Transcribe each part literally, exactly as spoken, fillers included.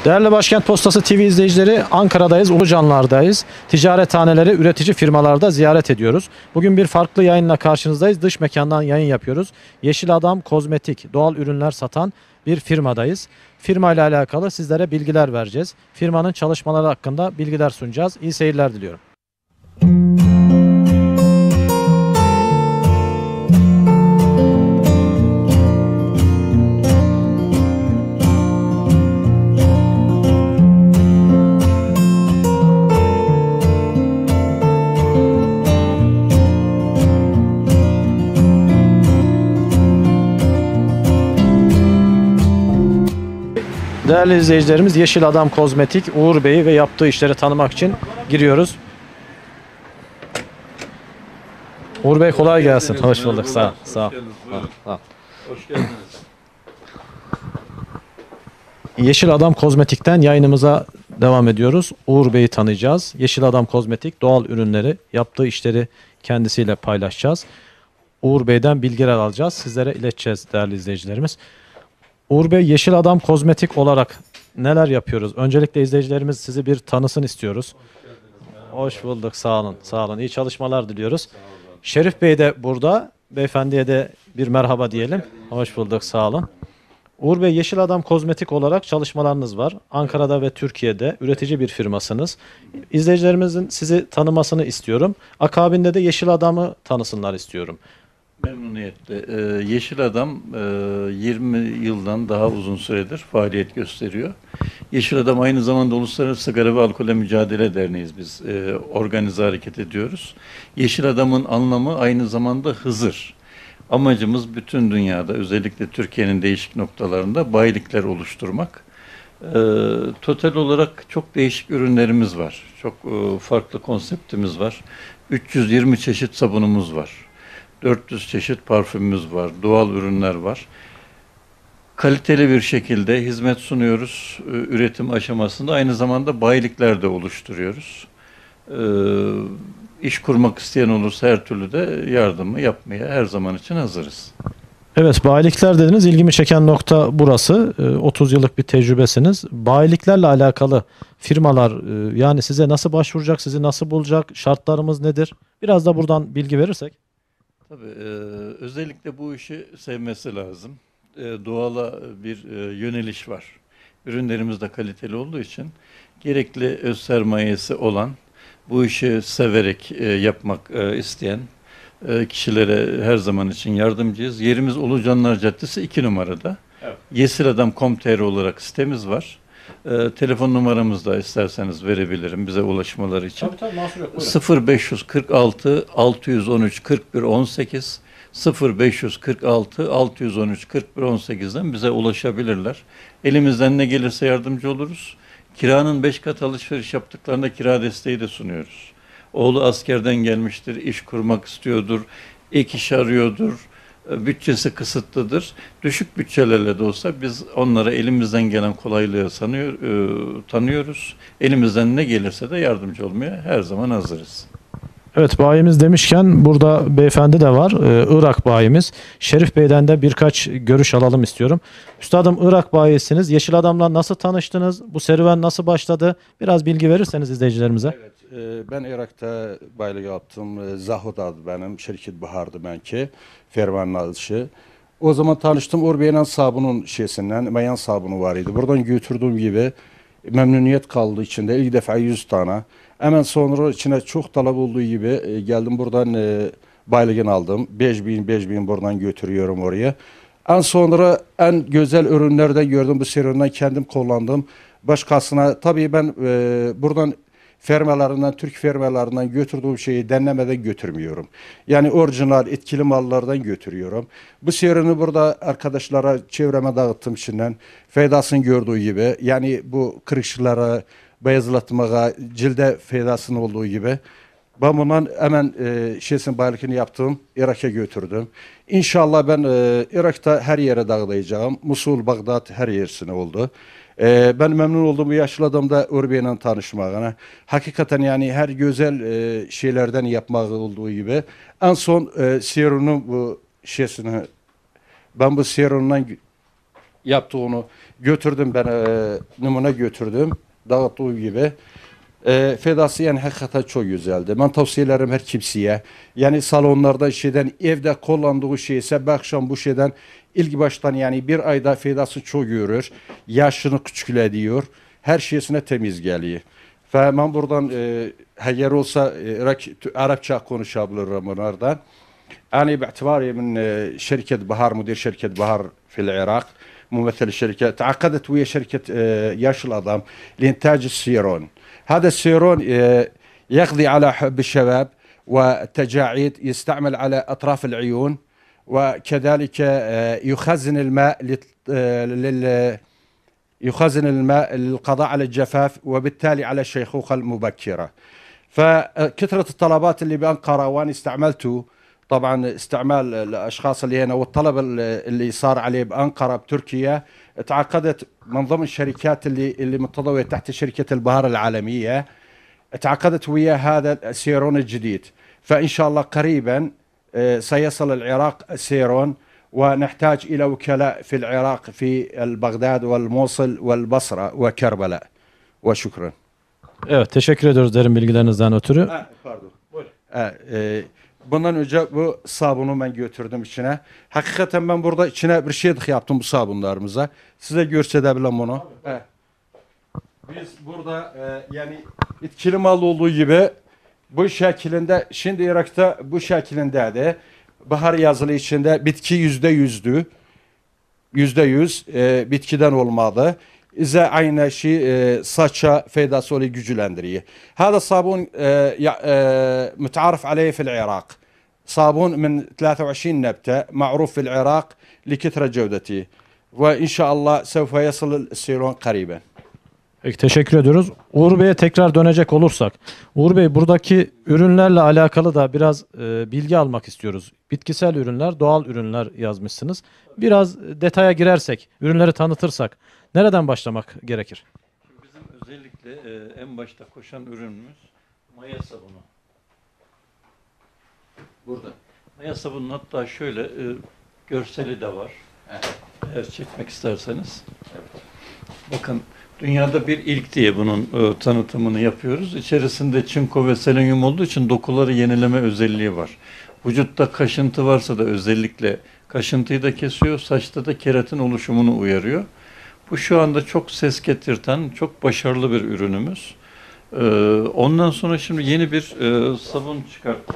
Değerli Başkent Postası T V izleyicileri, Ankara'dayız, Ulucanlar'dayız. Ticarethaneleri, üretici firmalarda ziyaret ediyoruz. Bugün bir farklı yayınla karşınızdayız. Dış mekandan yayın yapıyoruz. Yeşil Adam Kozmetik, doğal ürünler satan bir firmadayız. Firma ile alakalı sizlere bilgiler vereceğiz. Firmanın çalışmaları hakkında bilgiler sunacağız. İyi seyirler diliyorum. Değerli izleyicilerimiz, Yeşil Adam Kozmetik, Uğur Bey'i ve yaptığı işleri tanımak için giriyoruz. Uğur Bey kolay gelsin. Hoş bulduk. Sağ ol. Sağ ol. Sağ ol. Hoş geldiniz. Yeşil Adam Kozmetik'ten yayınımıza devam ediyoruz. Uğur Bey'i tanıyacağız. Yeşil Adam Kozmetik, doğal ürünleri, yaptığı işleri kendisiyle paylaşacağız. Uğur Bey'den bilgiler alacağız. Sizlere ileteceğiz değerli izleyicilerimiz. Uğur Bey, Yeşil Adam Kozmetik olarak neler yapıyoruz? Öncelikle izleyicilerimiz sizi bir tanısın istiyoruz. Hoş bulduk, sağ olun, sağ olun. İyi çalışmalar diliyoruz. Şerif Bey de burada. Beyefendiye de bir merhaba diyelim. Hoş bulduk, sağ olun. Uğur Bey, Yeşil Adam Kozmetik olarak çalışmalarınız var. Ankara'da ve Türkiye'de üretici bir firmasınız. İzleyicilerimizin sizi tanımasını istiyorum. Akabinde de Yeşil Adam'ı tanısınlar istiyorum. Memnuniyetle. Ee, Yeşil Adam e, yirmi yıldan daha uzun süredir faaliyet gösteriyor. Yeşil Adam aynı zamanda Uluslararası Sigara ve Alkole Mücadele Derneği'yiz biz. E, organize hareket ediyoruz. Yeşil Adam'ın anlamı aynı zamanda Hızır. Amacımız bütün dünyada, özellikle Türkiye'nin değişik noktalarında bayilikler oluşturmak. E, total olarak çok değişik ürünlerimiz var. Çok e, farklı konseptimiz var. üç yüz yirmi çeşit sabunumuz var. dört yüz çeşit parfümümüz var, doğal ürünler var. Kaliteli bir şekilde hizmet sunuyoruz. Üretim aşamasında aynı zamanda bayilikler de oluşturuyoruz. Ee, iş kurmak isteyen olursa her türlü de yardımı yapmaya her zaman için hazırız. Evet, bayilikler dediniz. İlgimi çeken nokta burası. otuz yıllık bir tecrübesiniz. Bayiliklerle alakalı firmalar yani size nasıl başvuracak, sizi nasıl bulacak, şartlarımız nedir? Biraz da buradan bilgi verirsek. Tabii, e, özellikle bu işi sevmesi lazım. E, doğala bir e, yöneliş var. Ürünlerimiz de kaliteli olduğu için gerekli öz sermayesi olan, bu işi severek e, yapmak e, isteyen e, kişilere her zaman için yardımcıyız. Yerimiz Ulucanlar Caddesi iki numarada. Evet. Yesiladam nokta com nokta tr olarak sitemiz var. E, telefon numaramızı da isterseniz verebilirim bize ulaşmaları için. Tabii tabii, mahsur yok. sıfır beş kırk altı altı yüz on üç kırk bir on sekiz sıfır beş kırk altı altı yüz on üç kırk bir on sekizden bize ulaşabilirler. Elimizden ne gelirse yardımcı oluruz. Kiranın beş kat alışveriş yaptıklarında kira desteği de sunuyoruz. Oğlu askerden gelmiştir, iş kurmak istiyordur, ek iş arıyordur, bütçesi kısıtlıdır. Düşük bütçelerle de olsa biz onlara elimizden gelen kolaylığı sanıyor, e, tanıyoruz. Elimizden ne gelirse de yardımcı olmaya her zaman hazırız. Evet, bayimiz demişken burada beyefendi de var. Ee, Irak bayimiz. Şerif Bey'den de birkaç görüş alalım istiyorum. Üstadım, Irak bayisiniz. Yeşil Adam'la nasıl tanıştınız? Bu serüven nasıl başladı? Biraz bilgi verirseniz izleyicilerimize. Evet, e, ben Irak'ta baylık yaptım. E, Zahud adı benim. Şirket Bahar'dı benki. Fermanın adışı. O zaman tanıştım. Orbeye'nin sabunun şeysinden. Mayan sabunu var idi. Buradan götürdüğüm gibi memnuniyet kaldı içinde. İlk defa yüz tane. Hemen sonra içine çok talep olduğu gibi e, geldim buradan e, baylığını aldım. beş bin beş bin buradan götürüyorum oraya. En sonra en güzel ürünlerden gördüm. Bu serüvenden kendim kullandım. Başkasına tabii ben e, buradan firmalarından, Türk firmalarından götürdüğüm şeyi denlemeden götürmüyorum. Yani orijinal etkili mallardan götürüyorum. Bu serüveni burada arkadaşlara çevreme dağıttım içinden. Faydasını gördüğü gibi yani bu kırışıklara, beyazlatmaya, cilde faydasının olduğu gibi. Ben bundan hemen e, şeysin bayilikini yaptım, Irak'a götürdüm. İnşallah ben e, Irak'ta her yere dağılayacağım. Musul, Bağdat her yersine oldu. E, ben memnun oldum bu yaşlı adamda Urbe'yle tanışmağına. Hakikaten yani her güzel e, şeylerden yapmak olduğu gibi. En son e, serunun bu şeysini, ben bu serundan yaptığını götürdüm ben e, numune götürdüm. Dağıttığı gibi. E, fedası yani hakikaten çok güzeldi. Ben tavsiye ederim her kimseye. Yani salonlarda şeyden evde kullandığı şey ise akşam bu şeyden ilk baştan yani bir ayda fedası çok görür. Yaşını küçülediyor. Her şeysine temiz geliyor. Ve ben buradan e, eğer olsa e, Arapça konuşabilirim bunlardan. أنا باعتباري من شركة بهار مدير شركة بهار في العراق ممثل الشركة تعاقدت ويا شركة ياش الأضام لإنتاج السيرون هذا السيرون يقضي على حب الشباب والتجاعيد يستعمل على أطراف العيون وكذلك يخزن الماء لل يخزن الماء للقضاء على الجفاف وبالتالي على الشيخوخة المبكرة فكثرة الطلبات اللي بأنقرة وأنا استعملته طبعا استعمال الاشخاص اللي هنا والطلب اللي صار عليه بانقره بتركيا تعاقدت من ضمن الشركات اللي اللي متضويه تحت شركه البهار العالميه تعاقدت ويا هذا السيرون الجديد فان شاء الله قريبا سيصل العراق السيرون ونحتاج الى وكلاء في العراق في بغداد والموصل والبصره وكربلاء وشكرا. Evet, teşekkür ediyoruz derin bilgilerinizden ötürü. Ha, pardon. Buyurun. Ha, e, Bundan önce bu sabunu ben götürdüm içine. Hakikaten ben burada içine bir şey yaptım bu sabunlarımıza. Size gösterebilirim bunu. Evet. Biz burada e, yani etkili mal olduğu gibi bu şeklinde şimdi Irak'ta bu şeklinde de bahar yazılı içinde bitki yüzde yüzdü. Yüzde yüz e, bitkiden olmadı. İze aynı şey e, saça faydası oluyor gücülendiriyor. Hada sabun e, ya, e, mütearif aleyhi fil Irak. Sabun min ثلاثة وعشرين نبتة معروف في العراق لكثرة جودته وإن شاء الله سوف يصل السيرون قريبا. Peki, teşekkür ediyoruz. Uğur Bey'e tekrar dönecek olursak, Uğur Bey buradaki ürünlerle alakalı da biraz e, bilgi almak istiyoruz. Bitkisel ürünler, doğal ürünler yazmışsınız. Biraz detaya girersek, ürünleri tanıtırsak nereden başlamak gerekir? Bizim özellikle e, en başta koşan ürünümüz maya sabunu. Burada. Maya sabunun hatta şöyle e, görseli de var. Evet. Eğer çekmek isterseniz. Evet. Bakın, dünyada bir ilk diye bunun e, tanıtımını yapıyoruz. İçerisinde çinko ve selenyum olduğu için dokuları yenileme özelliği var. Vücutta kaşıntı varsa da özellikle kaşıntıyı da kesiyor, saçta da keratin oluşumunu uyarıyor. Bu şu anda çok ses getirten, çok başarılı bir ürünümüz. Ee, ondan sonra şimdi yeni bir e, sabun çıkarttık.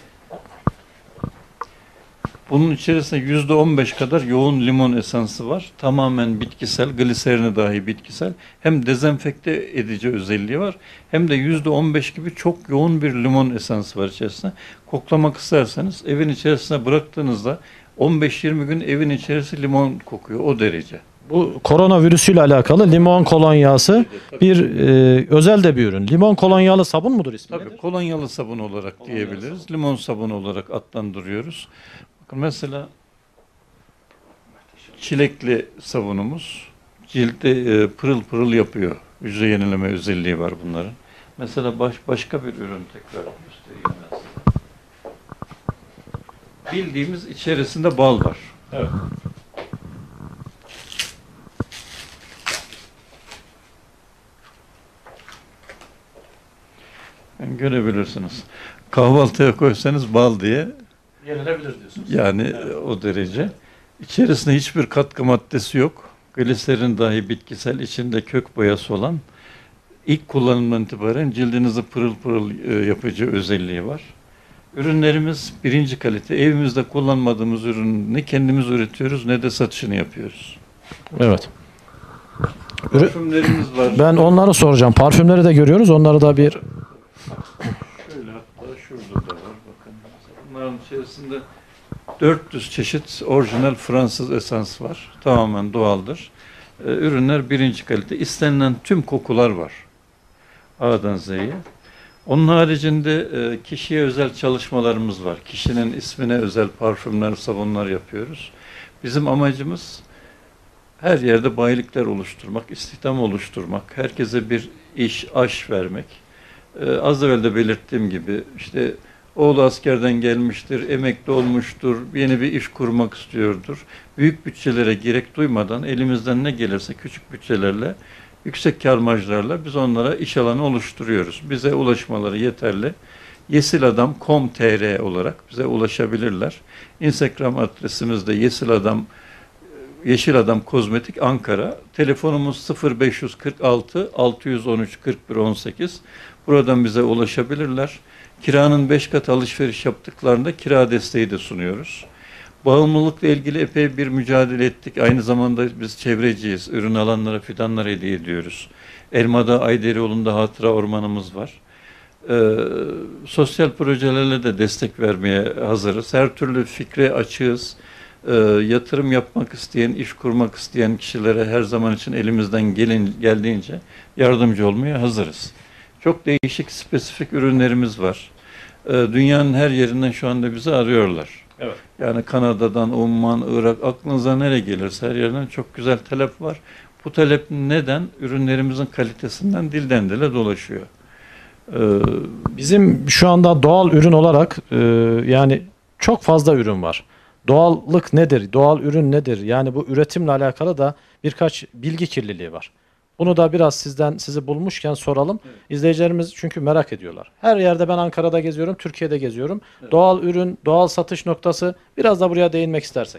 Bunun içerisinde yüzde on beş kadar yoğun limon esansı var. Tamamen bitkisel, gliserini dahi bitkisel. Hem dezenfekte edici özelliği var, hem de yüzde on beş gibi çok yoğun bir limon esansı var içerisinde. Koklamak isterseniz evin içerisine bıraktığınızda on beş yirmi gün evin içerisi limon kokuyor, o derece. Bu koronavirüsüyle alakalı limon kolonyası bir e, özel de bir ürün. Limon kolonyalı sabun mudur ismi? Tabii nedir? kolonyalı sabun olarak Kolonyalı diyebiliriz. sabun. Limon sabunu olarak adlandırıyoruz. Bakın mesela çilekli sabunumuz cilde e, pırıl pırıl yapıyor. Hücre yenileme özelliği var bunların. Mesela baş, başka bir ürün tekrar göstereyim ben size. Bildiğimiz içerisinde bal var. Evet. Yani görebilirsiniz. Kahvaltıya koysanız bal diye. Yenilebilir diyorsunuz. Yani evet, o derece. İçerisinde hiçbir katkı maddesi yok. Gliserin dahi bitkisel, içinde kök boyası olan, ilk kullanımdan itibaren cildinizi pırıl pırıl e, yapıcı özelliği var. Ürünlerimiz birinci kalite. Evimizde kullanmadığımız ürünü ne kendimiz üretiyoruz ne de satışını yapıyoruz. Evet. Parfümlerimiz var. Ben onları soracağım. Parfümleri de görüyoruz. Onları da bir... Şöyle, hatta şurada da var. Bakın. Bunların içerisinde dört yüz çeşit orijinal Fransız esans var. Tamamen doğaldır. Ee, ürünler birinci kalite. İstenilen tüm kokular var. A'dan Z'ye. Onun haricinde e, kişiye özel çalışmalarımız var. Kişinin ismine özel parfümler, sabunlar yapıyoruz. Bizim amacımız her yerde bayilikler oluşturmak, istihdam oluşturmak, herkese bir iş, aş vermek. Ee, az evvel de belirttiğim gibi işte Oğlu askerden gelmiştir, emekli olmuştur, yeni bir iş kurmak istiyordur. Büyük bütçelere gerek duymadan elimizden ne gelirse küçük bütçelerle, yüksek kâr marjlarla biz onlara iş alanı oluşturuyoruz. Bize ulaşmaları yeterli. yesiladam nokta com nokta tr olarak bize ulaşabilirler. Instagram adresimiz de yesiladam Yeşil Adam Kozmetik Ankara. Telefonumuz sıfır beş kırk altı altı yüz on üç kırk bir on sekiz. Buradan bize ulaşabilirler. Kiranın beş kat alışveriş yaptıklarında kira desteği de sunuyoruz. Bağımlılıkla ilgili epey bir mücadele ettik. Aynı zamanda biz çevreciyiz. Ürün alanlara fidanlar hediye ediyoruz. Elmada Ayderioğlu'nda hatıra ormanımız var. Ee, sosyal projelerle de destek vermeye hazırız. Her türlü fikre açığız. Ee, yatırım yapmak isteyen, iş kurmak isteyen kişilere her zaman için elimizden gelin, geldiğince yardımcı olmaya hazırız. Çok değişik, spesifik ürünlerimiz var. Ee, dünyanın her yerinden şu anda bizi arıyorlar. Evet. Yani Kanada'dan, Umman, Irak, aklınıza nereye gelirse her yerden çok güzel talep var. Bu talep neden? Ürünlerimizin kalitesinden dilden dile dolaşıyor. Ee, Bizim şu anda doğal ürün olarak e, yani çok fazla ürün var. Doğallık nedir? Doğal ürün nedir? Yani bu üretimle alakalı da birkaç bilgi kirliliği var. Bunu da biraz sizden sizi bulmuşken soralım. Evet. İzleyicilerimiz çünkü merak ediyorlar. Her yerde ben Ankara'da geziyorum, Türkiye'de geziyorum. Evet. Doğal ürün, doğal satış noktası biraz da buraya değinmek istersek.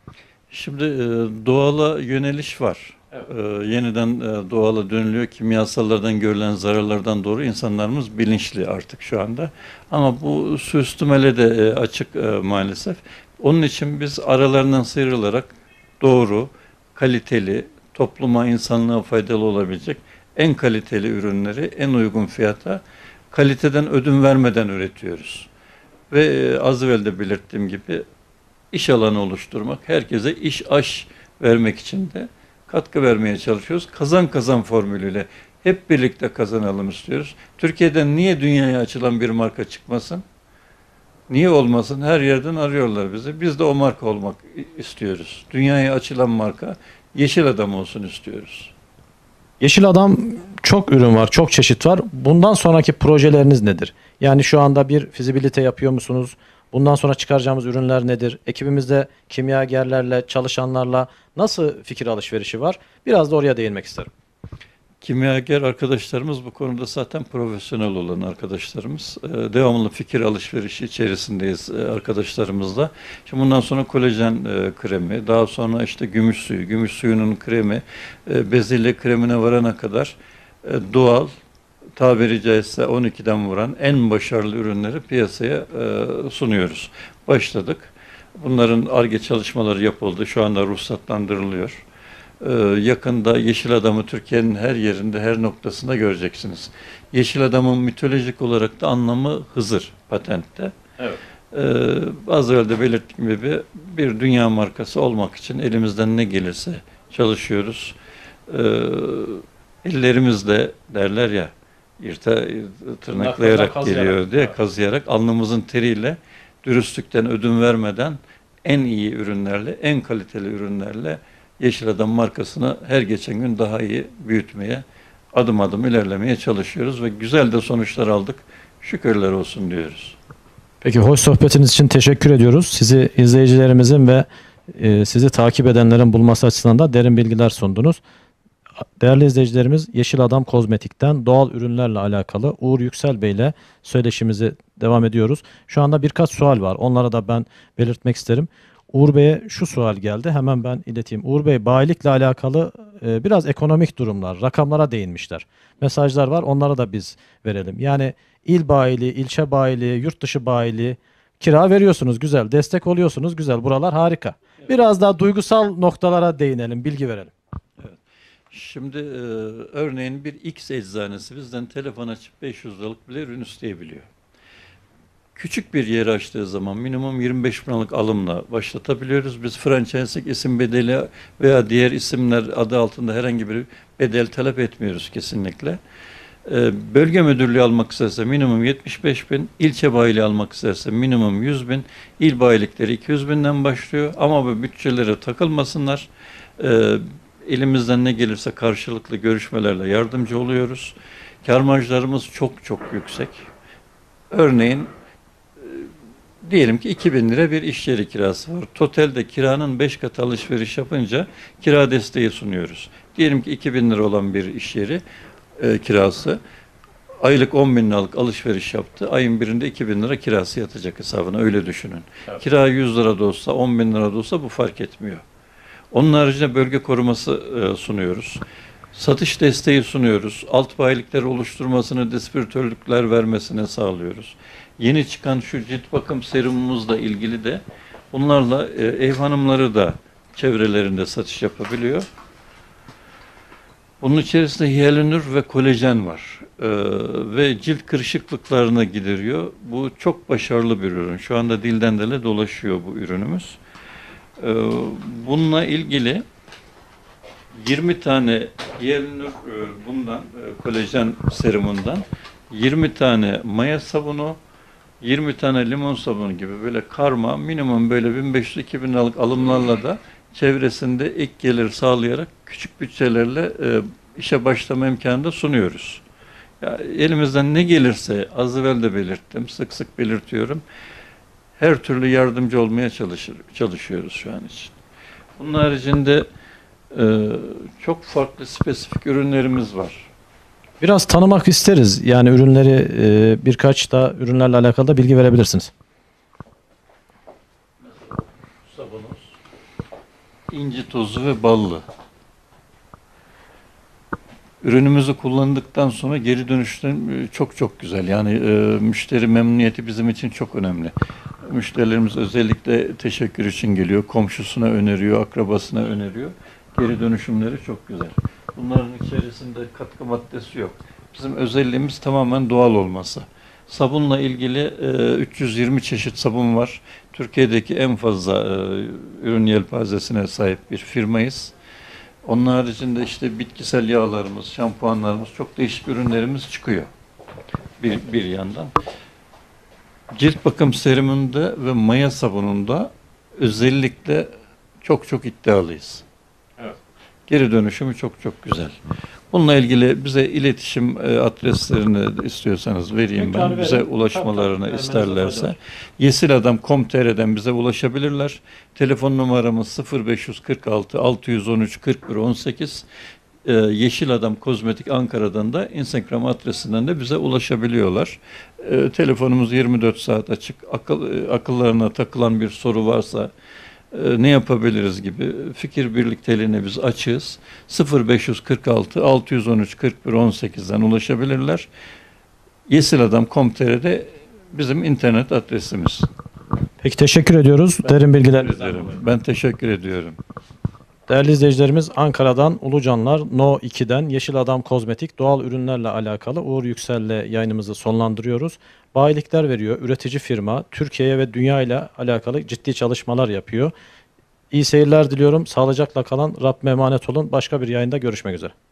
Şimdi e, doğala yöneliş var. Evet. E, yeniden e, doğala dönülüyor. Kimyasallardan görülen zararlardan doğru insanlarımız bilinçli artık şu anda. Ama bu suistimale de e, açık e, maalesef. Onun için biz aralarından sıyrılarak doğru, kaliteli, topluma, insanlığa faydalı olabilecek en kaliteli ürünleri en uygun fiyata, kaliteden ödün vermeden üretiyoruz. Ve e, az evvel de belirttiğim gibi iş alanı oluşturmak, herkese iş aş vermek için de katkı vermeye çalışıyoruz. Kazan kazan formülüyle hep birlikte kazanalım istiyoruz. Türkiye'den niye dünyaya açılan bir marka çıkmasın? Niye olmasın? Her yerden arıyorlar bizi. Biz de o marka olmak istiyoruz. Dünyaya açılan marka Yeşil Adam olsun istiyoruz. Yeşil Adam çok ürün var, çok çeşit var. Bundan sonraki projeleriniz nedir? Yani şu anda bir fizibilite yapıyor musunuz? Bundan sonra çıkaracağımız ürünler nedir? Ekibimizde kimyagerlerle, çalışanlarla nasıl fikir alışverişi var? Biraz da oraya değinmek isterim. Kimyager arkadaşlarımız bu konuda zaten profesyonel olan arkadaşlarımız. Ee, devamlı fikir alışverişi içerisindeyiz e, arkadaşlarımızla. Şimdi bundan sonra kolajen e, kremi, daha sonra işte gümüş suyu, gümüş suyunun kremi, e, bezelye kremine varana kadar e, doğal, tabiri caizse on ikiden vuran en başarılı ürünleri piyasaya e, sunuyoruz. Başladık. Bunların Ar-Ge çalışmaları yapıldı. Şu anda ruhsatlandırılıyor. Ee, yakında Yeşil Adam'ı Türkiye'nin her yerinde, her noktasında göreceksiniz. Yeşil Adam'ın mitolojik olarak da anlamı Hızır patentte. Evet. Ee, az evvel de belirttiğim gibi bir dünya markası olmak için elimizden ne gelirse çalışıyoruz. Ee, ellerimizle derler ya, yırta, tırnaklayarak kazıyarak, geliyor diye evet. kazıyarak, alnımızın teriyle, dürüstlükten ödün vermeden en iyi ürünlerle, en kaliteli ürünlerle Yeşil Adam markasını her geçen gün daha iyi büyütmeye, adım adım ilerlemeye çalışıyoruz ve güzel de sonuçlar aldık. Şükürler olsun diyoruz. Peki hoş sohbetiniz için teşekkür ediyoruz. Sizi izleyicilerimizin ve e, sizi takip edenlerin bulması açısından da derin bilgiler sundunuz. Değerli izleyicilerimiz, Yeşil Adam Kozmetik'ten doğal ürünlerle alakalı Uğur Yüksel Bey ile söyleşimizi devam ediyoruz. Şu anda birkaç sual var. Onlara da ben belirtmek isterim. Uğur Bey'e şu sual geldi. Hemen ben ileteyim. Uğur Bey, bayilikle alakalı e, biraz ekonomik durumlar, rakamlara değinmişler. Mesajlar var. Onlara da biz verelim. Yani il bayiliği, ilçe bayiliği, yurt dışı bayiliği, kira veriyorsunuz. Güzel. Destek oluyorsunuz. Güzel. Buralar harika. Biraz daha duygusal noktalara değinelim. Bilgi verelim. Şimdi e, örneğin bir X eczanesi bizden telefon açıp beş yüz liralık bile ürün isteyebiliyor. Küçük bir yeri açtığı zaman minimum yirmi beş bin liralık alımla başlatabiliyoruz. Biz franchise'lik isim bedeli veya diğer isimler adı altında herhangi bir bedel talep etmiyoruz kesinlikle. Ee, bölge müdürlüğü almak isterse minimum yetmiş beş bin, ilçe bayiliği almak isterse minimum yüz bin, il bayilikleri iki yüz binden başlıyor. Ama bu bütçelere takılmasınlar. Ee, elimizden ne gelirse karşılıklı görüşmelerle yardımcı oluyoruz. Kâr marjlarımız çok çok yüksek. Örneğin Diyelim ki iki bin lira bir iş yeri kirası var. Totalde kiranın beş katı alışveriş yapınca kira desteği sunuyoruz. Diyelim ki iki bin lira olan bir iş yeri e, kirası aylık on bin liralık alışveriş yaptı. Ayın birinde iki bin lira kirası yatacak hesabına, öyle düşünün. Evet. Kira yüz lira da olsa, on bin lira da olsa bu fark etmiyor. Onun haricinde bölge koruması e, sunuyoruz. Satış desteği sunuyoruz. Alt bayilikleri oluşturmasını, distribütörlükler vermesine sağlıyoruz. Yeni çıkan şu cilt bakım serumumuzla ilgili de bunlarla e, ev hanımları da çevrelerinde satış yapabiliyor. Bunun içerisinde hyaluronür ve kolajen var. Ee, ve cilt kırışıklıklarını gideriyor. Bu çok başarılı bir ürün. Şu anda dilden dile dolaşıyor bu ürünümüz. Ee, bununla ilgili yirmi tane hyaluronür e, bundan, e, kolajen serumundan, yirmi tane maya sabunu, yirmi tane limon sabunu gibi böyle karma, minimum böyle bin beş yüz iki bin liralık alımlarla da çevresinde ek gelir sağlayarak küçük bütçelerle e, işe başlama imkanı da sunuyoruz. Ya, elimizden ne gelirse, az evvel de belirttim, sık sık belirtiyorum, her türlü yardımcı olmaya çalışır, çalışıyoruz şu an için. Bunun haricinde e, çok farklı spesifik ürünlerimiz var. Biraz tanımak isteriz. Yani ürünleri e, birkaç da ürünlerle alakalı da bilgi verebilirsiniz. Sabunuz, inci tozu ve ballı. Ürünümüzü kullandıktan sonra geri dönüşler çok çok güzel. Yani e, müşteri memnuniyeti bizim için çok önemli. Müşterilerimiz özellikle teşekkür için geliyor, komşusuna öneriyor, akrabasına öneriyor. Geri dönüşümleri çok güzel. Bunların içerisinde katkı maddesi yok. Bizim özelliğimiz tamamen doğal olması. Sabunla ilgili e, üç yüz yirmi çeşit sabun var. Türkiye'deki en fazla e, ürün yelpazesine sahip bir firmayız. Onun haricinde işte bitkisel yağlarımız, şampuanlarımız, çok değişik ürünlerimiz çıkıyor bir, bir yandan. Cilt bakım serumunda ve maya sabununda özellikle çok çok iddialıyız. Evet. Geri dönüşümü çok çok güzel. Bununla ilgili bize iletişim e, adreslerini istiyorsanız vereyim ben. Verin. Bize ulaşmalarını tabii, tabii, isterlerse. yesiladam nokta com nokta tr'den bize ulaşabilirler. Telefon numaramız sıfır beş yüz kırk altı altı yüz on üç kırk bir on sekiz. E, Yeşil Adam Kozmetik Ankara'dan da Instagram adresinden de bize ulaşabiliyorlar. E, telefonumuz yirmi dört saat açık. Akıl, e, akıllarına takılan bir soru varsa, ne yapabiliriz gibi fikir birlikteliğine biz açığız. sıfır beş yüz kırk altı altı yüz on üç kırk bir on sekizden ulaşabilirler. yesiladam nokta com nokta tr'de bizim internet adresimiz. Peki teşekkür ediyoruz. Ben Derin bilgiler. ederim. Ben teşekkür ediyorum. Değerli izleyicilerimiz, Ankara'dan Ulucanlar No iki'den Yeşil Adam Kozmetik doğal ürünlerle alakalı Uğur Yüksel'le yayınımızı sonlandırıyoruz. Bayilikler veriyor. Üretici firma Türkiye'ye ve dünya ile alakalı ciddi çalışmalar yapıyor. İyi seyirler diliyorum. Sağlıcakla kalın. Rabbime emanet olun. Başka bir yayında görüşmek üzere.